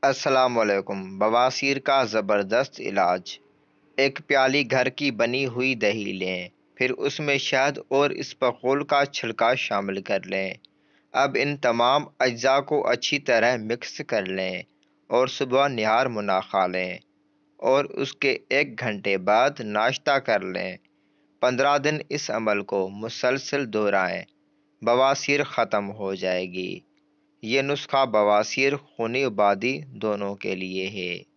अस्सलाम वालेकुम। बवासीर का ज़बरदस्त इलाज। एक प्याली घर की बनी हुई दही लें, फिर उसमें शहद और इसबगोल का छिलका शामिल कर लें। अब इन तमाम अज्जा को अच्छी तरह मिक्स कर लें और सुबह निहार मुना खा लें और उसके 1 घंटे बाद नाश्ता कर लें। 15 दिन इस अमल को मुसलसल दोहराएं, बवासीर ख़त्म हो जाएगी। ये नुस्खा बवासीर खूनी उबादी दोनों के लिए है।